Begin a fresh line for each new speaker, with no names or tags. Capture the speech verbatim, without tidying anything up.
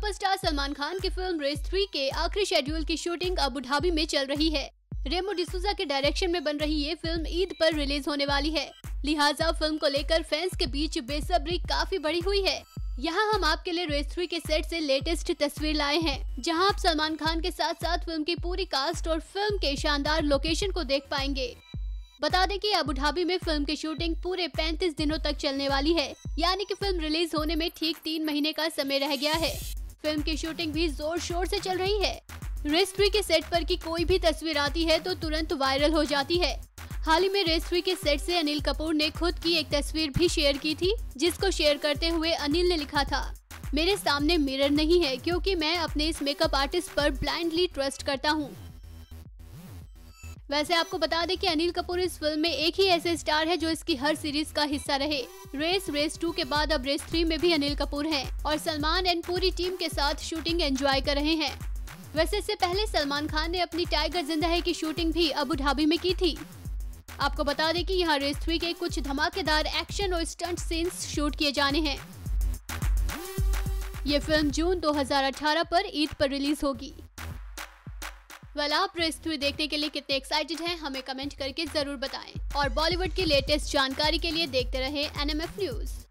Superstar Salman Khan की film race three के आखिरी शेड्यूल की शूटिंग अबू धाबी में चल रही है। रेमो डिसूजा के डायरेक्शन में बन रही ये फिल्म ईद पर रिलीज होने वाली है, लिहाजा फिल्म को लेकर फैंस के बीच बेसब्री काफी बढ़ी हुई है। यहाँ हम आपके लिए रेस थ्री के सेट से लेटेस्ट तस्वीर लाए हैं, जहाँ आप सलमान खान के साथ साथ फिल्म की पूरी कास्ट और फिल्म के शानदार लोकेशन को देख पाएंगे। बता दें कि अबू धाबी में फिल्म की शूटिंग पूरे पैंतीस दिनों तक चलने वाली है, यानी कि फिल्म रिलीज होने में ठीक तीन महीने का समय रह गया है। फिल्म की शूटिंग भी जोर शोर से चल रही है। रेस थ्री के सेट पर की कोई भी तस्वीर आती है तो तुरंत वायरल हो जाती है। हाल ही में रेस थ्री के सेट से अनिल कपूर ने खुद की एक तस्वीर भी शेयर की थी, जिसको शेयर करते हुए अनिल ने लिखा था, मेरे सामने मिरर नहीं है क्योंकि मैं अपने इस मेकअप आर्टिस्ट पर ब्लाइंडली ट्रस्ट करता हूँ। वैसे आपको बता दें कि अनिल कपूर इस फिल्म में एक ही ऐसे स्टार है जो इसकी हर सीरीज का हिस्सा रहे। रेस रेस टू के बाद अब रेस थ्री में भी अनिल कपूर हैं और सलमान एंड पूरी टीम के साथ शूटिंग एंजॉय कर रहे हैं। वैसे इससे पहले सलमान खान ने अपनी टाइगर जिंदा है की शूटिंग भी अबू धाबी में की थी। आपको बता दें कि यहाँ रेस थ्री के कुछ धमाकेदार एक्शन और स्टंट सीन्स शूट किए जाने हैं। ये फिल्म जून दो हज़ार अठारह पर ईद पर रिलीज होगी। वेल आप रेस थ्री देखने के लिए कितने एक्साइटेड हैं हमें कमेंट करके जरूर बताएं और बॉलीवुड की लेटेस्ट जानकारी के लिए देखते रहें एन एम एफ न्यूज।